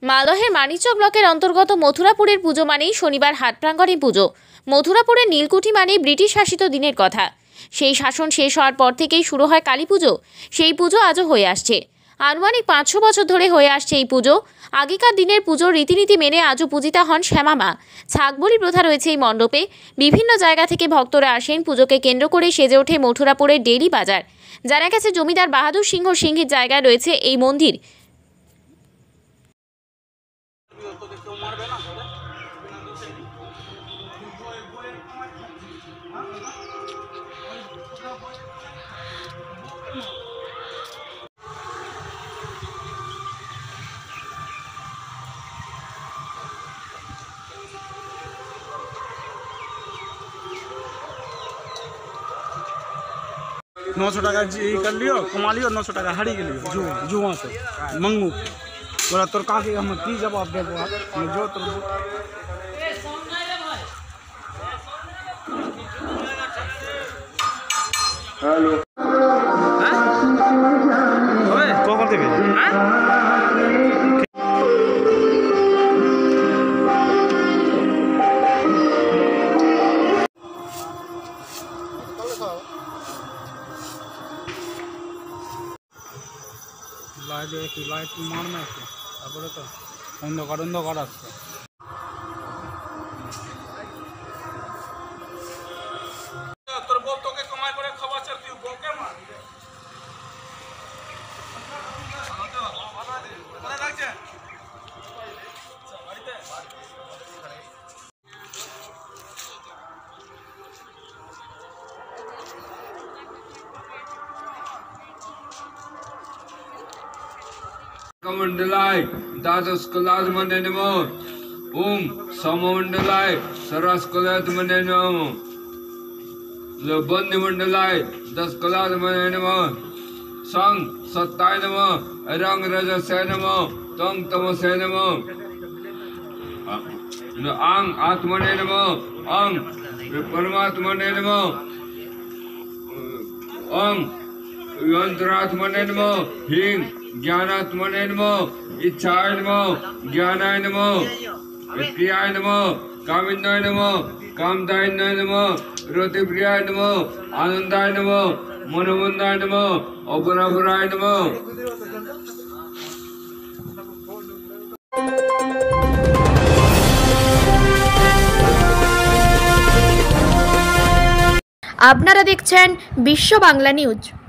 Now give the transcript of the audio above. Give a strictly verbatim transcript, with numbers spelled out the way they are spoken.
মালদহের মানিকচক ব্লকের অন্তর্গত মথুরাপুরের পুজো মানেই শনিবার হাট প্রাঙ্গণে পুজো। মথুরাপুরের নীলকুঠি মানেই ব্রিটিশ শাসিত দিনের কথা। সেই শাসন শেষ হওয়ার পর থেকেই শুরু হয় কালী পুজো। সেই পুজো আজও হয়ে আসছে। আনুমানিক পাঁচশো বছর ধরে হয়ে আসছে এই পুজো। আগেকার দিনের পুজোর রীতিনীতি মেনে আজও পূজিতা হন শ্যামা মা। ছাগবলি প্রথা রয়েছে এই মণ্ডপে। বিভিন্ন জায়গা থেকে ভক্তরা আসেন। পুজোকে কেন্দ্র করে সেজে ওঠে মথুরাপুরের ডেইলি বাজার। জানা গেছে জমিদার বাহাদুর সিংহ সিংহির জায়গায় রয়েছে এই মন্দির। नौ सौ टका कर लियो, कमा लियो, नौ सौ टका हरी के लियो जु जुआ से मंगू बोला तोर का हम की जवाब देबो हम जो तोर हेलो हां ओए को करते बे हां लाइट एक लाइट मारना है তারপরে তো অন্ধকার অন্ধকার আসছে। তোর বউ তোকে কমাই করে খাবার চার তুই বউকে মার ভালো লাগছে বাড়িতে कमंडलाय दादस कलाद मने नमो ओम सममंडलाय सरस कलाद मने नमो लबंद मंडलाय दस कलाद मने नमो संग सत्ताय नमो रंग रजसे नमो तंग तमसे नमो आंग आत्मने नमो अंग परमात्मने नमो अंग यंत्रात्मने नमो हिंग ज्ञानात्मने नमो इच्छाय नमो ज्ञानाय नमो क्रियाय नमो कामिन्दाय नमो कामदाय नमो रतिप्रियाय नमो आनंदाय नमो मनोमंदाय नमो अपरापराय नमो। আপনারা দেখছেন বিশ্ব বাংলা নিউজ।